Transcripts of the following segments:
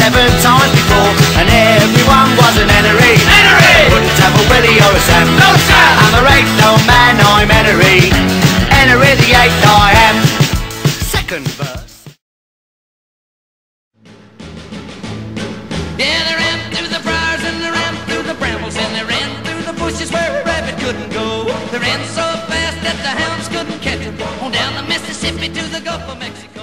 7 times before, and everyone was an Henry. Wouldn't have a Willie or a Sam. No Sam. I'm a eighth old man, I'm Henry. Henry the 8th I am. Second verse. Yeah, they ran through the briars and they ran through the brambles and they ran through the bushes where a rabbit couldn't go. They ran so fast that the hounds couldn't catch them. On down the Mississippi to the Gulf of Mexico.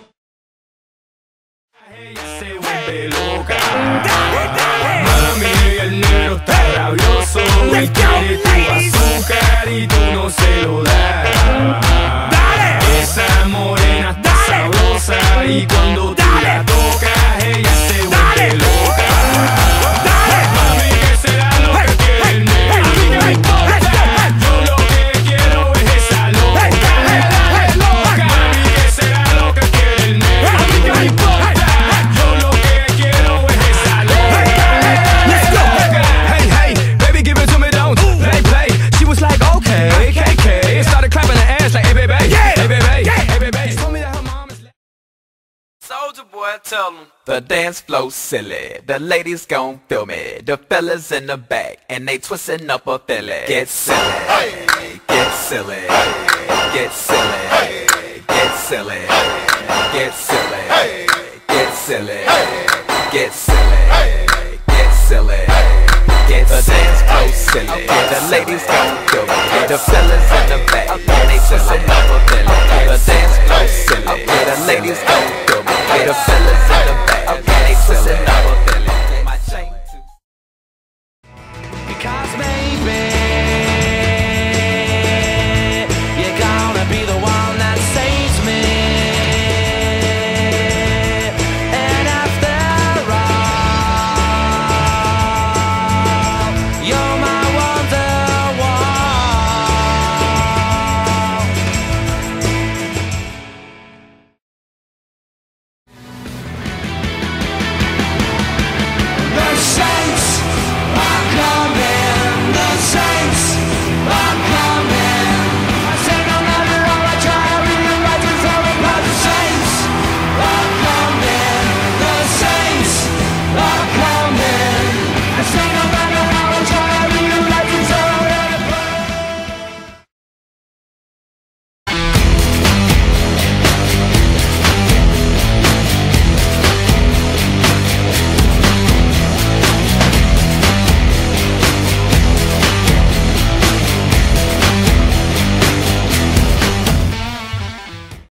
Mami, el negro está rabioso y quiere tu azúcar y tú no se lo das. Esa morena está sabrosa y cuando tú la tocas ella se vuelve loca. Mami, ¿qué será lo que quiere el negro? A mí no me importa, yo lo que quiero es esa loca. Mami, ¿qué será lo que quiere el negro? A mí no me importa. Soldier boy, tell them the dance flow silly. The ladies gon' feel me. The fellas in the back and they twisting up a filly. Get silly, get silly, get silly, get silly, get silly, get silly, get silly, get silly. Get the dance flow silly. The ladies gon' feel me. The fellas in the back and they twisting up a filly. The dance flow silly. The ladies gon' feel me. The fellas